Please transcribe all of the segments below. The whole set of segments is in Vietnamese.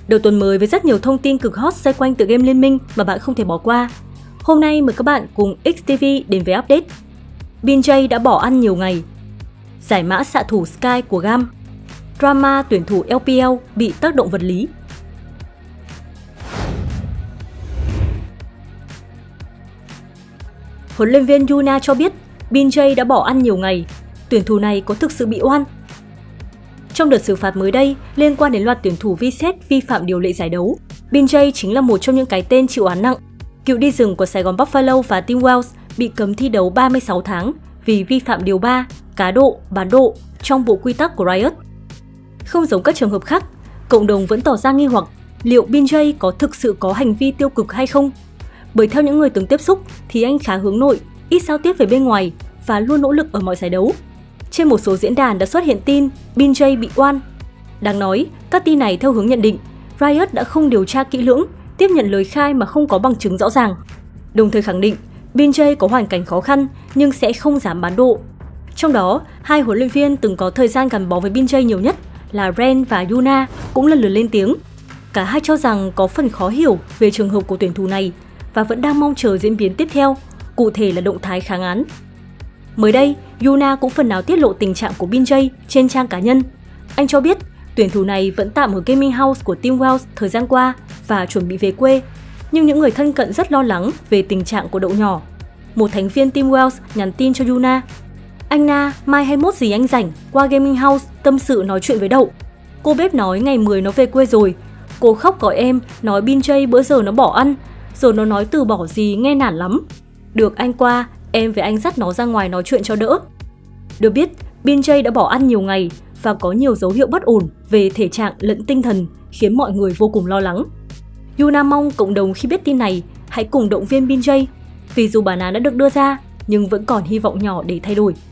Đầu tuần mới với rất nhiều thông tin cực hot xoay quanh tựa game Liên Minh mà bạn không thể bỏ qua. Hôm nay mời các bạn cùng XTV đến với update. Binjay đã bỏ ăn nhiều ngày. Giải mã xạ thủ Sky của GAM. Drama tuyển thủ LPL bị tác động vật lý. Huấn luyện viên Yuna cho biết Binjay đã bỏ ăn nhiều ngày. Tuyển thủ này có thực sự bị oan? Trong đợt xử phạt mới đây liên quan đến loạt tuyển thủ VSET vi phạm điều lệ giải đấu, Binjay chính là một trong những cái tên chịu án nặng. Cựu đi rừng của Sài Gòn Buffalo và Team Wells bị cấm thi đấu 36 tháng vì vi phạm điều 3, cá độ, bán độ trong bộ quy tắc của Riot. Không giống các trường hợp khác, cộng đồng vẫn tỏ ra nghi hoặc liệu Binjay có thực sự có hành vi tiêu cực hay không. Bởi theo những người từng tiếp xúc thì anh khá hướng nội, ít giao tiếp với bên ngoài và luôn nỗ lực ở mọi giải đấu. Trên một số diễn đàn đã xuất hiện tin Binjay bị oan. Đáng nói, các tin này theo hướng nhận định Riot đã không điều tra kỹ lưỡng, tiếp nhận lời khai mà không có bằng chứng rõ ràng. Đồng thời khẳng định Binjay có hoàn cảnh khó khăn nhưng sẽ không dám bán độ. Trong đó, hai huấn luyện viên từng có thời gian gắn bó với Binjay nhiều nhất là Ren và Yuna cũng lần lượt lên tiếng. Cả hai cho rằng có phần khó hiểu về trường hợp của tuyển thủ này và vẫn đang mong chờ diễn biến tiếp theo, cụ thể là động thái kháng án. Mới đây, Yuna cũng phần nào tiết lộ tình trạng của Binjay trên trang cá nhân. Anh cho biết tuyển thủ này vẫn tạm ở gaming house của Team Wells thời gian qua và chuẩn bị về quê, nhưng những người thân cận rất lo lắng về tình trạng của đậu nhỏ. Một thành viên Team Wells nhắn tin cho Yuna: "Anh Na, mai 21 gì anh rảnh, qua gaming house tâm sự nói chuyện với Đậu. Cô bếp nói ngày 10 nó về quê rồi. Cô khóc gọi em, nói Binjay bữa giờ nó bỏ ăn, rồi nó nói từ bỏ gì nghe nản lắm. Được anh qua, em với anh dắt nó ra ngoài nói chuyện cho đỡ." Được biết, Binjay đã bỏ ăn nhiều ngày và có nhiều dấu hiệu bất ổn về thể trạng lẫn tinh thần khiến mọi người vô cùng lo lắng. Yuna mong cộng đồng khi biết tin này hãy cùng động viên Binjay, vì dù bản án đã được đưa ra nhưng vẫn còn hy vọng nhỏ để thay đổi.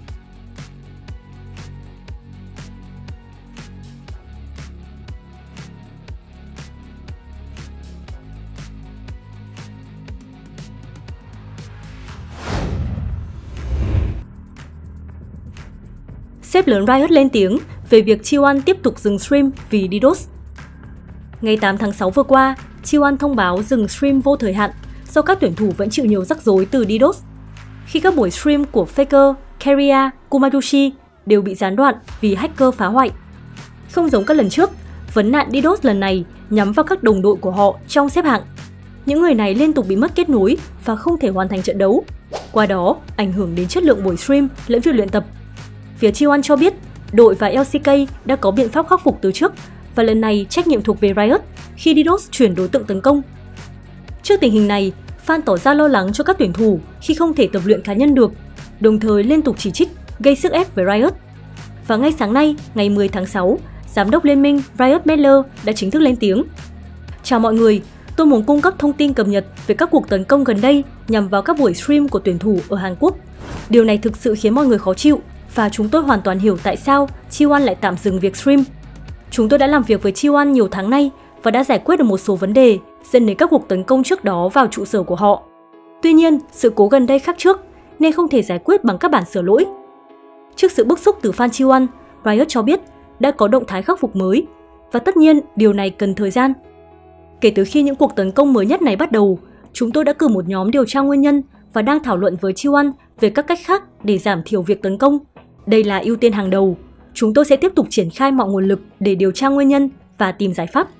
Sếp lớn Riot lên tiếng về việc T1 tiếp tục dừng stream vì DDoS. Ngày 8 tháng 6 vừa qua, T1 thông báo dừng stream vô thời hạn do các tuyển thủ vẫn chịu nhiều rắc rối từ DDoS. Khi các buổi stream của Faker, Keria, Kumayoshi đều bị gián đoạn vì hacker phá hoại. Không giống các lần trước, vấn nạn DDoS lần này nhắm vào các đồng đội của họ trong xếp hạng. Những người này liên tục bị mất kết nối và không thể hoàn thành trận đấu. Qua đó, ảnh hưởng đến chất lượng buổi stream lẫn việc luyện tập. Phía T1 cho biết đội và LCK đã có biện pháp khắc phục từ trước và lần này trách nhiệm thuộc về Riot khi DDoS chuyển đối tượng tấn công. Trước tình hình này, fan tỏ ra lo lắng cho các tuyển thủ khi không thể tập luyện cá nhân được, đồng thời liên tục chỉ trích, gây sức ép với Riot. Và ngay sáng nay, ngày 10 tháng 6, Giám đốc Liên minh Riot Medler đã chính thức lên tiếng. "Chào mọi người, tôi muốn cung cấp thông tin cập nhật về các cuộc tấn công gần đây nhằm vào các buổi stream của tuyển thủ ở Hàn Quốc. Điều này thực sự khiến mọi người khó chịu và chúng tôi hoàn toàn hiểu tại sao T1 lại tạm dừng việc stream. Chúng tôi đã làm việc với T1 nhiều tháng nay và đã giải quyết được một số vấn đề dẫn đến các cuộc tấn công trước đó vào trụ sở của họ. Tuy nhiên, sự cố gần đây khác trước nên không thể giải quyết bằng các bản sửa lỗi." Trước sự bức xúc từ fan T1, Riot cho biết đã có động thái khắc phục mới và tất nhiên điều này cần thời gian. "Kể từ khi những cuộc tấn công mới nhất này bắt đầu, chúng tôi đã cử một nhóm điều tra nguyên nhân và đang thảo luận với T1 về các cách khác để giảm thiểu việc tấn công. Đây là ưu tiên hàng đầu. Chúng tôi sẽ tiếp tục triển khai mọi nguồn lực để điều tra nguyên nhân và tìm giải pháp."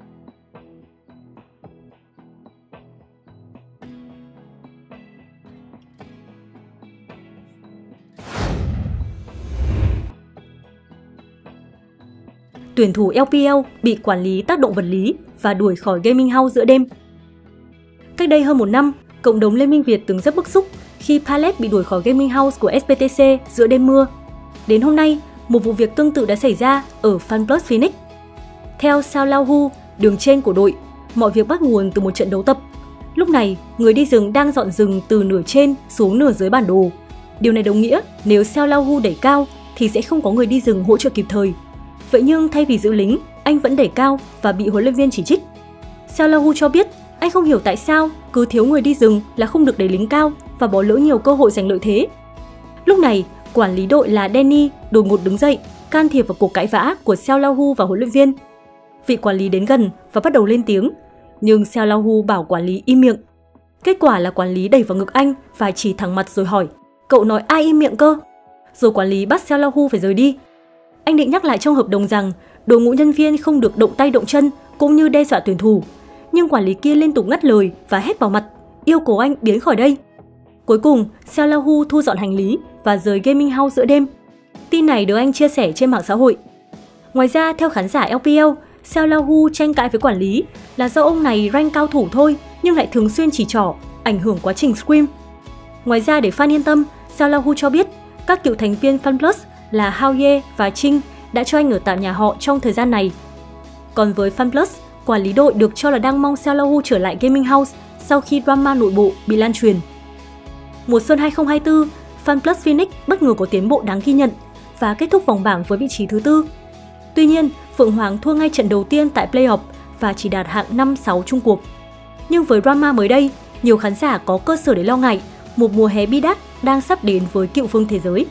Tuyển thủ LPL bị quản lý tác động vật lý và đuổi khỏi gaming house giữa đêm. Cách đây hơn một năm, cộng đồng Liên minh Việt từng rất bức xúc khi Palette bị đuổi khỏi gaming house của SBTC giữa đêm mưa. Đến hôm nay, một vụ việc tương tự đã xảy ra ở FunPlus Phoenix. Theo Sao Lao Hu, đường trên của đội, mọi việc bắt nguồn từ một trận đấu tập. Lúc này, người đi rừng đang dọn rừng từ nửa trên xuống nửa dưới bản đồ. Điều này đồng nghĩa nếu Sao Lao Hu đẩy cao thì sẽ không có người đi rừng hỗ trợ kịp thời. Vậy nhưng thay vì giữ lính, anh vẫn đẩy cao và bị huấn luyện viên chỉ trích. Sao Lao Hu cho biết anh không hiểu tại sao cứ thiếu người đi rừng là không được đẩy lính cao và bỏ lỡ nhiều cơ hội giành lợi thế. Lúc này, quản lý đội là Danny đột ngột đứng dậy, can thiệp vào cuộc cãi vã của Sao Lao Hu và huấn luyện viên. vị quản lý đến gần và bắt đầu lên tiếng, nhưng Xiaolahu bảo quản lý im miệng. Kết quả là quản lý đẩy vào ngực anh và chỉ thẳng mặt rồi hỏi, cậu nói ai im miệng cơ? Rồi quản lý bắt Xiaolahu phải rời đi. Anh định nhắc lại trong hợp đồng rằng đội ngũ nhân viên không được động tay động chân cũng như đe dọa tuyển thủ, nhưng quản lý kia liên tục ngắt lời và hét vào mặt, yêu cầu anh biến khỏi đây. Cuối cùng, Xiaolahu thu dọn hành lý và rời gaming house giữa đêm. Tin này được anh chia sẻ trên mạng xã hội. Ngoài ra, theo khán giả LPL, Xiaolahu tranh cãi với quản lý là do ông này rank cao thủ thôi nhưng lại thường xuyên chỉ trỏ, ảnh hưởng quá trình scrim. Ngoài ra, để fan yên tâm, Xiaolahu cho biết các cựu thành viên FunPlus là Hao Ye và Trinh đã cho anh ở tạm nhà họ trong thời gian này. Còn với FunPlus, quản lý đội được cho là đang mong Xiaolahu trở lại gaming house sau khi drama nội bộ bị lan truyền. Mùa xuân 2024, FunPlus Phoenix bất ngờ có tiến bộ đáng ghi nhận và kết thúc vòng bảng với vị trí thứ 4. Tuy nhiên, Phượng Hoàng thua ngay trận đầu tiên tại playoff và chỉ đạt hạng 5-6 chung cuộc. Nhưng với drama mới đây, nhiều khán giả có cơ sở để lo ngại một mùa hè bi đát đang sắp đến với cựu vương thế giới.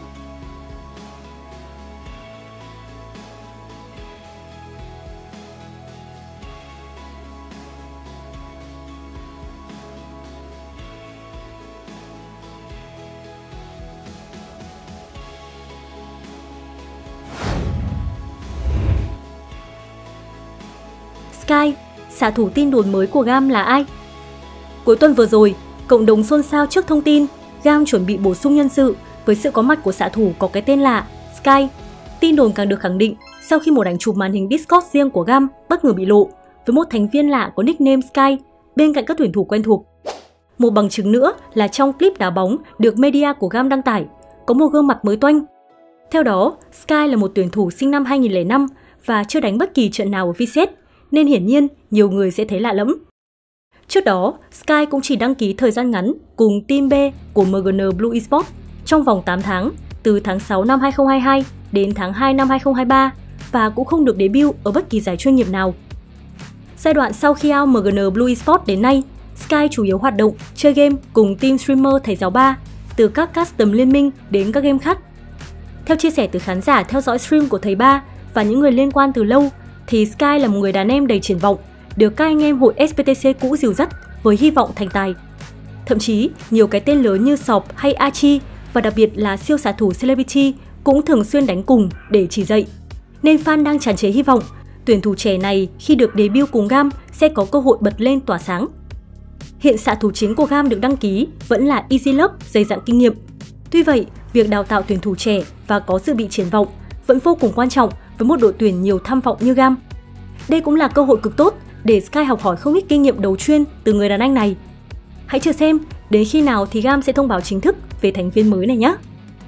Sky, xạ thủ tin đồn mới của GAM là ai? Cuối tuần vừa rồi, cộng đồng xôn xao trước thông tin GAM chuẩn bị bổ sung nhân sự với sự có mặt của xạ thủ có cái tên lạ Sky. Tin đồn càng được khẳng định sau khi một ảnh chụp màn hình Discord riêng của GAM bất ngờ bị lộ với một thành viên lạ có nickname Sky bên cạnh các tuyển thủ quen thuộc. Một bằng chứng nữa là trong clip đá bóng được media của GAM đăng tải, có một gương mặt mới toanh. Theo đó, Sky là một tuyển thủ sinh năm 2005 và chưa đánh bất kỳ trận nào ở VCS, nên hiển nhiên nhiều người sẽ thấy lạ lẫm. Trước đó, Sky cũng chỉ đăng ký thời gian ngắn cùng Team B của MGN Blue Esports trong vòng 8 tháng, từ tháng 6 năm 2022 đến tháng 2 năm 2023 và cũng không được debut ở bất kỳ giải chuyên nghiệp nào. Giai đoạn sau khi out MGN Blue Esports đến nay, Sky chủ yếu hoạt động chơi game cùng team streamer thầy giáo 3, từ các custom liên minh đến các game khác. Theo chia sẻ từ khán giả theo dõi stream của thầy 3 và những người liên quan từ lâu, thì Sky là một người đàn em đầy triển vọng, được các anh em hội SPTC cũ dìu dắt với hy vọng thành tài. Thậm chí, nhiều cái tên lớn như Sọp hay Archie và đặc biệt là siêu xạ thủ Celebrity cũng thường xuyên đánh cùng để chỉ dạy. Nên fan đang tràn trề hy vọng, tuyển thủ trẻ này khi được debut cùng GAM sẽ có cơ hội bật lên tỏa sáng. Hiện xạ thủ chính của GAM được đăng ký vẫn là EasyLove dày dặn kinh nghiệm. Tuy vậy, việc đào tạo tuyển thủ trẻ và có dự bị triển vọng vẫn vô cùng quan trọng với một đội tuyển nhiều tham vọng như GAM. Đây cũng là cơ hội cực tốt để Sky học hỏi không ít kinh nghiệm đấu chuyên từ người đàn anh này. Hãy chờ xem đến khi nào thì GAM sẽ thông báo chính thức về thành viên mới này nhé.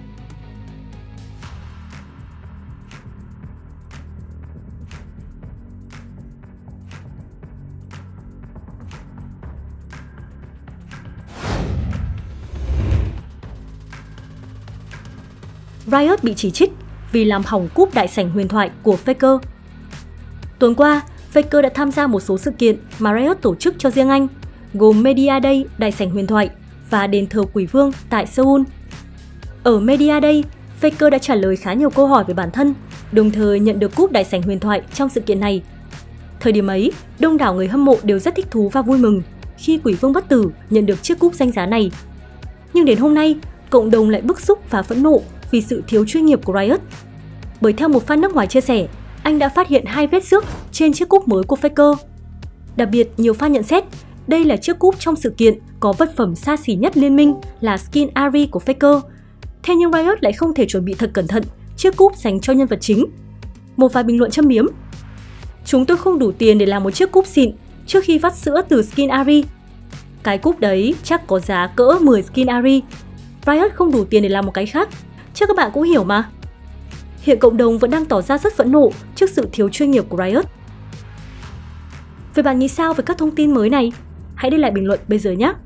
Riot bị chỉ trích vì làm hỏng cúp đại sảnh huyền thoại của Faker. Tuần qua, Faker đã tham gia một số sự kiện mà Riot tổ chức cho riêng anh, gồm Media Day đại sảnh huyền thoại và đền thờ Quỷ Vương tại Seoul. Ở Media Day, Faker đã trả lời khá nhiều câu hỏi về bản thân, đồng thời nhận được cúp đại sảnh huyền thoại trong sự kiện này. Thời điểm ấy, đông đảo người hâm mộ đều rất thích thú và vui mừng khi Quỷ Vương bất tử nhận được chiếc cúp danh giá này. Nhưng đến hôm nay, cộng đồng lại bức xúc và phẫn nộ vì sự thiếu chuyên nghiệp của Riot. Bởi theo một fan nước ngoài chia sẻ, anh đã phát hiện 2 vết xước trên chiếc cúp mới của Faker. Đặc biệt, nhiều fan nhận xét đây là chiếc cúp trong sự kiện có vật phẩm xa xỉ nhất liên minh là skin Ahri của Faker. Thế nhưng Riot lại không thể chuẩn bị thật cẩn thận chiếc cúp dành cho nhân vật chính. Một vài bình luận châm biếm: chúng tôi không đủ tiền để làm một chiếc cúp xịn trước khi vắt sữa từ skin Ahri. Cái cúp đấy chắc có giá cỡ 10 skin Ahri. Riot không đủ tiền để làm một cái khác. Chắc các bạn cũng hiểu mà. Hiện cộng đồng vẫn đang tỏ ra rất phẫn nộ trước sự thiếu chuyên nghiệp của Riot. Vậy bạn nghĩ sao về các thông tin mới này? Hãy để lại bình luận bây giờ nhé!